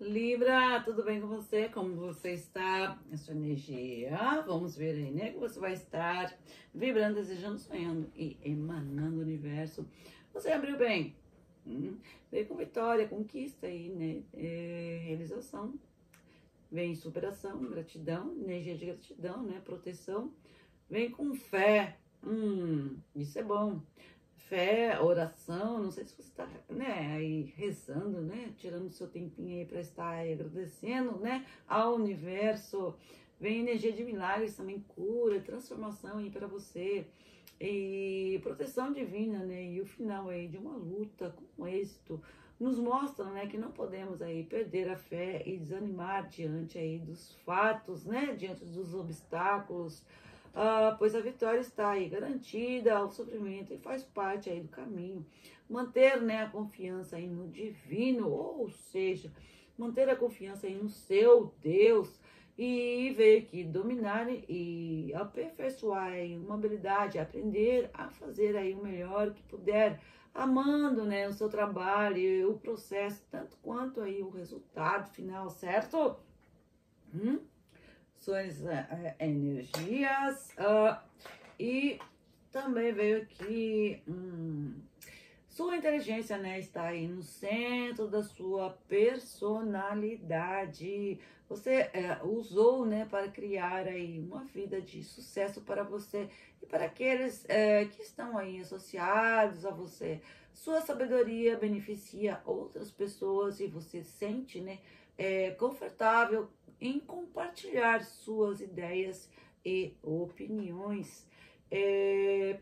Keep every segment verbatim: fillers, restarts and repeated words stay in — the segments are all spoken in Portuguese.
Libra, tudo bem com você? Como você está? A sua energia, vamos ver aí, né? Que você vai estar vibrando, desejando, sonhando e emanando o universo. Você abriu bem, hum, veio com vitória, conquista aí, né? É, realização, vem superação, gratidão, energia de gratidão, né? Proteção, vem com fé, hum, isso é bom. Fé, oração, não sei se você está, né, aí rezando, né, tirando seu tempinho aí para estar aí agradecendo, né, ao universo. Vem energia de milagres também, cura, transformação aí para você e proteção divina, né, e o final aí de uma luta com êxito nos mostra, né, que não podemos aí perder a fé e desanimar diante aí dos fatos, né, diante dos obstáculos. Ah, pois a vitória está aí garantida, o sofrimento e faz parte aí do caminho. Manter, né, a confiança aí no divino, ou seja, manter a confiança aí no seu Deus e ver que dominar e aperfeiçoar aí uma habilidade, aprender a fazer aí o melhor que puder, amando, né, o seu trabalho e o processo, tanto quanto aí o resultado final, certo? Hum? Suas uh, energias uh, e também veio aqui hum, sua inteligência, né, está aí no centro da sua personalidade. Você uh, usou, né, para criar aí uma vida de sucesso para você e para aqueles uh, que estão aí associados a você. Sua sabedoria beneficia outras pessoas e você sente, né, é, confortável em compartilhar suas ideias e opiniões. É...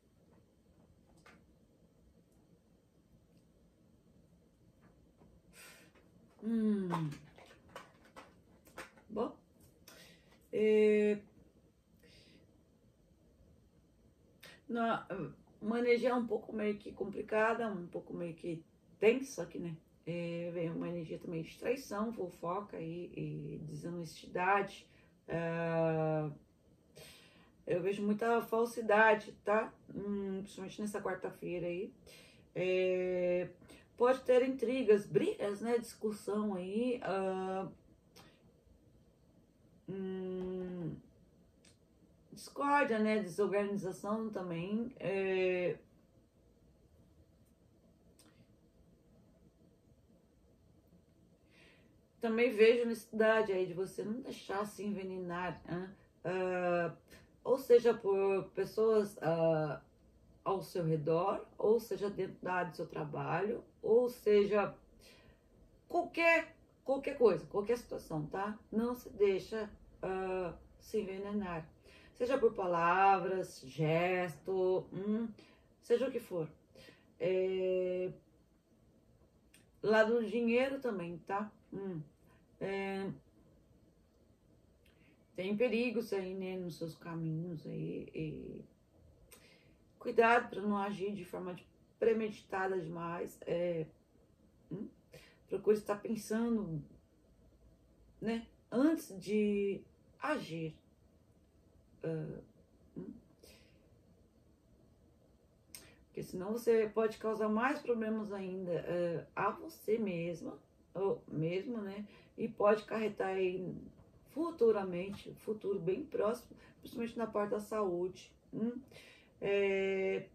Hum. Bom, é... Na... uma energia um pouco meio que complicada, um pouco meio que tensa aqui, né? É, vem uma energia também de traição, fofoca e, e desonestidade. É, eu vejo muita falsidade, tá? Hum, principalmente nessa quarta-feira aí. É, pode ter intrigas, brigas, né? Discussão aí. Uh, hum, discórdia, né? Desorganização também. É, também vejo necessidade aí de você não deixar se envenenar, né? Uh, ou seja, por pessoas uh, ao seu redor, ou seja, dentro da área do seu trabalho, ou seja, qualquer, qualquer coisa, qualquer situação, tá? Não se deixa uh, se envenenar. Seja por palavras, gesto, hum, seja o que for. É, lado do dinheiro também, tá? Hum, é, tem perigos aí, né, nos seus caminhos aí. E cuidado para não agir de forma premeditada demais. É, hum, procure estar pensando, né, antes de agir. Uh, hum. Porque senão você pode causar mais problemas ainda uh, a você mesma, ou mesmo, né? E pode acarretar aí futuramente, futuro bem próximo, principalmente na parte da saúde. Hum? É...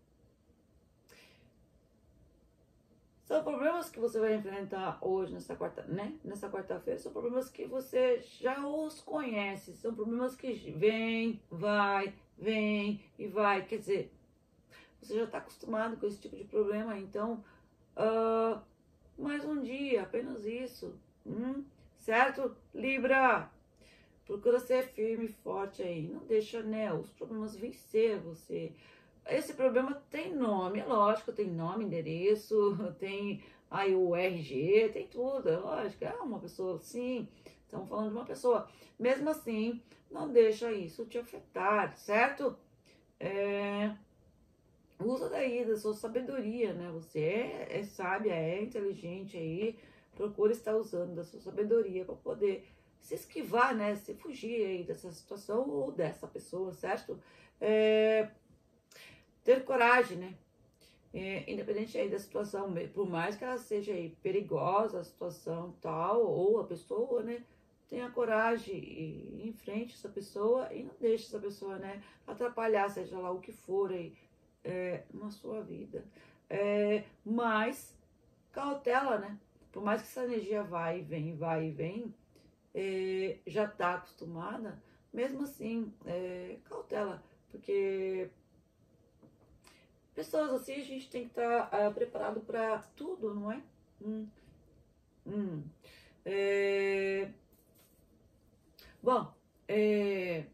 São problemas que você vai enfrentar hoje, nessa quarta, né? Nessa quarta-feira, são problemas que você já os conhece, são problemas que vem, vai, vem e vai. Quer dizer, você já está acostumado com esse tipo de problema, então, uh, mais um dia, apenas isso, hum? Certo? Libra, procura ser firme e forte aí, não deixa, né, os problemas vencer você. Esse problema tem nome, é lógico, tem nome, endereço, tem aí o R G, tem tudo, é lógico, é uma pessoa, sim, estamos falando de uma pessoa. Mesmo assim, não deixa isso te afetar, certo? É, usa daí da sua sabedoria, né? Você é, é sábia, é inteligente aí, procura estar usando da sua sabedoria para poder se esquivar, né? Se fugir aí dessa situação ou dessa pessoa, certo? É, ter coragem, né? É, independente aí da situação, por mais que ela seja aí perigosa, a situação tal, ou a pessoa, né? Tenha coragem e ir em frente essa pessoa e não deixe essa pessoa, né? Atrapalhar, seja lá o que for aí, é, na sua vida. É, mas cautela, né? Por mais que essa energia vai e vem, vai e vem, é, já tá acostumada, mesmo assim, é, cautela, porque pessoas assim a gente tem que estar tá, uh, preparado para tudo, não é? Hum, hum. É, bom, é,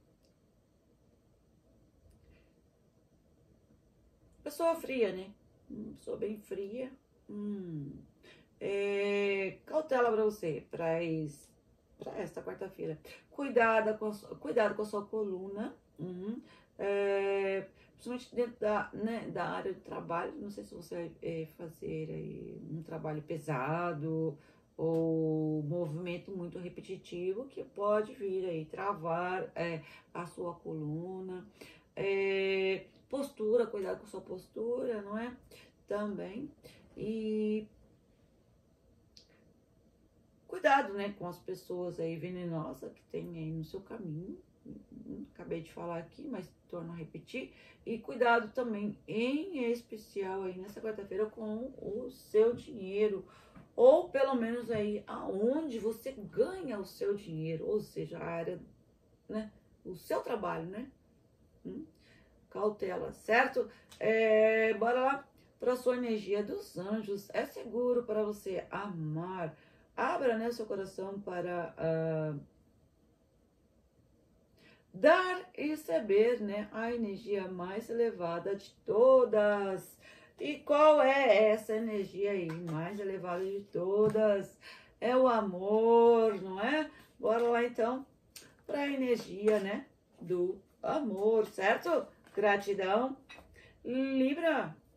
pessoa fria, né? Hum, pessoa bem fria. Hum. É, cautela para você, para esta quarta-feira. Cuidado com, a sua, cuidado com a sua coluna. Uhum. É, principalmente dentro da, né, da área de trabalho. Não sei se você vai é, fazer aí, um trabalho pesado ou movimento muito repetitivo que pode vir aí travar é, a sua coluna. É, postura, cuidado com a sua postura, não é? Também. E cuidado, né, com as pessoas aí venenosas que tem aí no seu caminho. Acabei de falar aqui, mas torno a repetir. E cuidado também, em especial aí nessa quarta-feira, com o seu dinheiro. Ou pelo menos aí aonde você ganha o seu dinheiro. Ou seja, a área, né, o seu trabalho, né? Hum? Cautela, certo? É, bora lá para a sua energia dos anjos. É seguro para você amar. Abra, né, o seu coração para uh, dar e receber, né, a energia mais elevada de todas. E qual é essa energia aí mais elevada de todas? É o amor, não é? Bora lá então para a energia, né, do amor, certo? Gratidão. Libra.